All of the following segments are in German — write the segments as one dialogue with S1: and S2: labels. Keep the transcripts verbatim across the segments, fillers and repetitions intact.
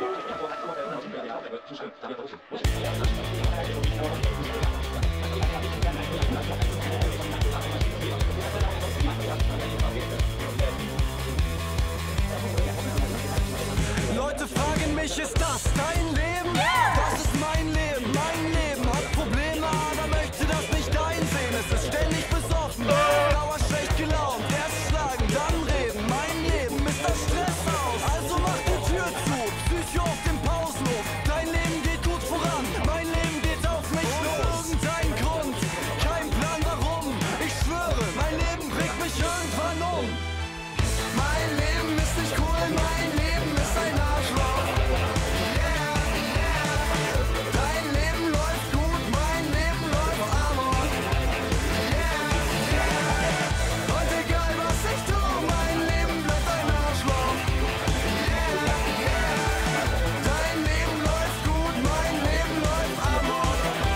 S1: Leute fragen mich, ist das dein Leben? Das ist mein Leben, mein Leben hat Probleme, aber möchte das nicht einsehen. Es ist ständig besoffen, dauer schlecht gelaunt, erst schlagen, dann reden. Mein Leben ist das Stress aus, also mach die Tür zu. Psycho auf dem Pausenhof, dein Leben geht gut voran, mein Leben geht auf mich los. Irgendein Grund, kein Plan warum, ich schwöre, mein Leben bringt mich irgendwann um. Mein Leben ist nicht cool, mein Leben ist ein Arschloch. Yeah, yeah. Dein Leben läuft gut, mein Leben läuft amok. Yeah, yeah. Und egal was ich tue, mein Leben bleibt ein Arschloch. Yeah, yeah. Dein Leben läuft gut, mein Leben läuft amok.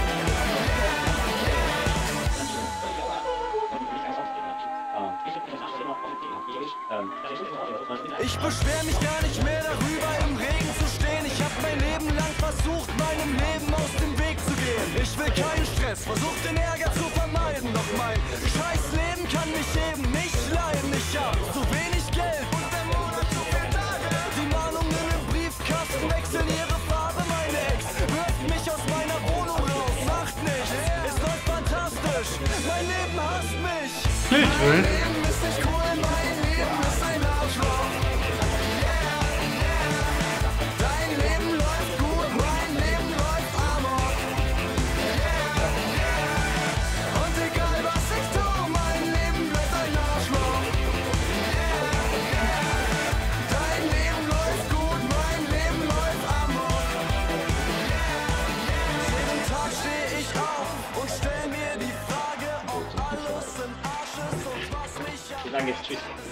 S1: Ich beschwer mich gar nicht mehr darüber, im Regen zu stehen. Ich hab mein Leben lang versucht, meinem Leben aus dem Weg zu gehen. Ich will keinen Stress, versuch den Ärger zu vermeiden. Doch mein scheiß Leben kann mich eben nicht leiden. Ich hab zu wenig Geld und der Monat zu viele Tage. Die Mahnungen im Briefkasten wechseln ihre Farbe. Meine Ex wirft mich aus meiner Wohnung raus. Macht nichts, es läuft fantastisch. Mein Leben hasst mich. Mein Leben ist nicht cool, mein Leben ist ein Arschloch.
S2: Wie lange ist Tschüss?